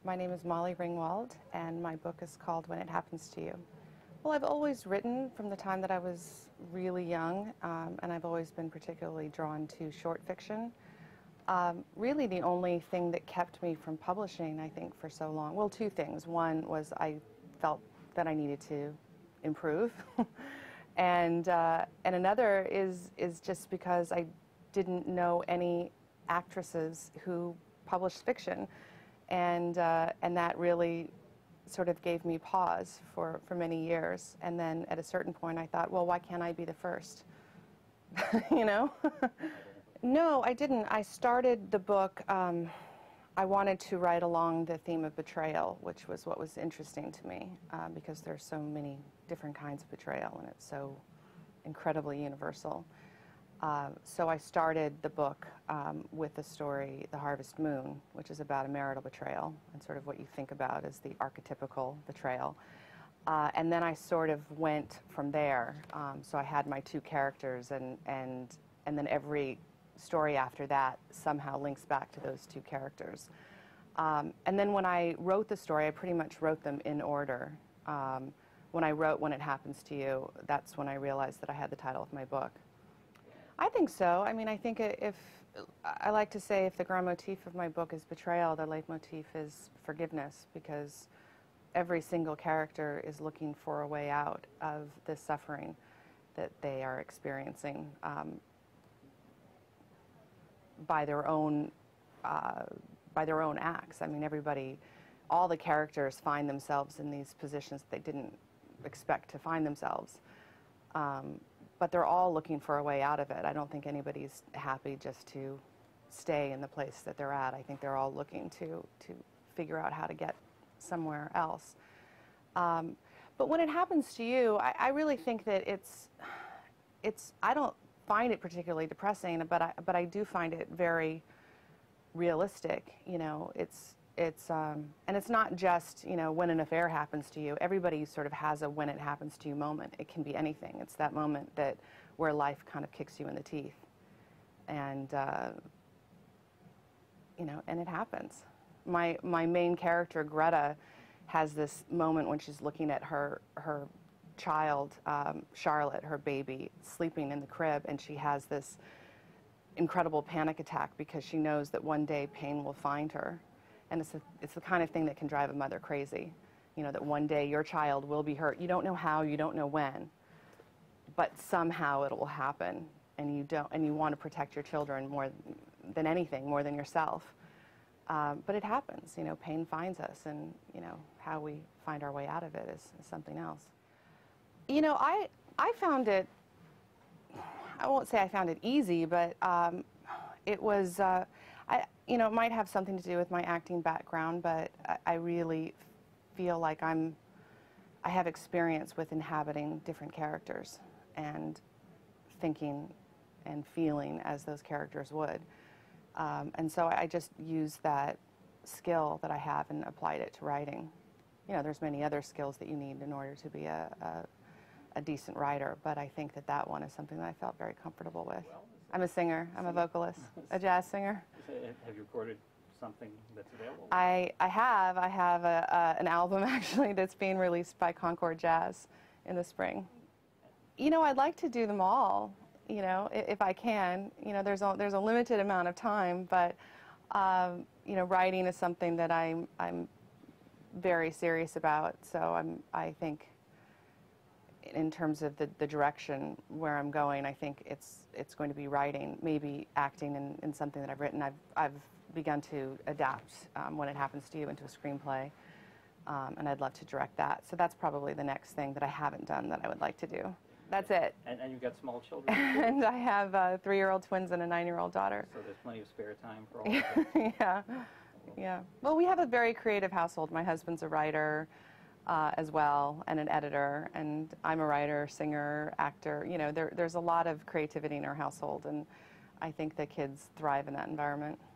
My name is Molly Ringwald, and my book is called When It Happens to You. Well, I've always written from the time that I was really young, and I've always been particularly drawn to short fiction. Really the only thing that kept me from publishing, I think, for so long, well, two things. One was I felt that I needed to improve, and another is just because I didn't know any actresses who published fiction. And that really sort of gave me pause for many years. And then at a certain point I thought, well, why can't I be the first? You know? No, I didn't. I started the book, I wanted to write along the theme of betrayal, which was what was interesting to me, because there's so many different kinds of betrayal and it's so incredibly universal. So I started the book with the story, The Harvest Moon, which is about a marital betrayal and sort of what you think about as the archetypical betrayal. And then I sort of went from there. So I had my two characters, and then every story after that somehow links back to those two characters. And then when I wrote the story, I pretty much wrote them in order. When I wrote When It Happens to You, that's when I realized that I had the title of my book. I think so. I mean, I think I like to say if the grand motif of my book is betrayal, the leitmotif is forgiveness, because every single character is looking for a way out of this suffering that they are experiencing by their own acts. I mean, everybody, all the characters find themselves in these positions that they didn't expect to find themselves. But they're all looking for a way out of it. I don't think anybody's happy just to stay in the place that they're at. I think they're all looking to figure out how to get somewhere else. But when it happens to you, I really think that I don't find it particularly depressing, but I do find it very realistic. You know, and it's not just, you know, when an affair happens to you. Everybody sort of has a when it happens to you moment. It can be anything. It's that moment where life kind of kicks you in the teeth, and you know, and it happens. My main character, Greta, has this moment when she's looking at her child, Charlotte, her baby, sleeping in the crib, and she has this incredible panic attack because she knows that one day pain will find her. And it's the kind of thing that can drive a mother crazy. You know, that one day your child will be hurt. You don't know how, you don't know when, but somehow it will happen, and you want to protect your children more than anything, more than yourself. But it happens. You know, pain finds us, and you know how we find our way out of it is something else. You know, I found it. I won't say I found it easy, but it was. You know, it might have something to do with my acting background, but I really feel like I have experience with inhabiting different characters and thinking and feeling as those characters would. And so I just used that skill that I have and applied it to writing. You know, there's many other skills that you need in order to be a decent writer, but I think that one is something that I felt very comfortable with. I'm a singer. I'm a vocalist, a jazz singer. Have you recorded something that's available? I have an album actually that's being released by Concord Jazz in the spring. You know, I'd like to do them all. You know, if I can. You know, there's a limited amount of time, but you know, writing is something that I'm very serious about. So I think, in terms of the direction where I'm going, I think it's going to be writing, maybe acting in something that I've written. I've begun to adapt When It Happens to You into a screenplay, and I'd love to direct that. So that's probably the next thing that I haven't done that I would like to do. That's it. And you've got small children. And I have 3-year-old twins and a 9-year-old daughter. So there's plenty of spare time for all of that. Yeah, yeah. Well, we have a very creative household. My husband's a writer as well, and an editor, and I'm a writer, singer, actor. You know, there's a lot of creativity in our household, and I think the kids thrive in that environment.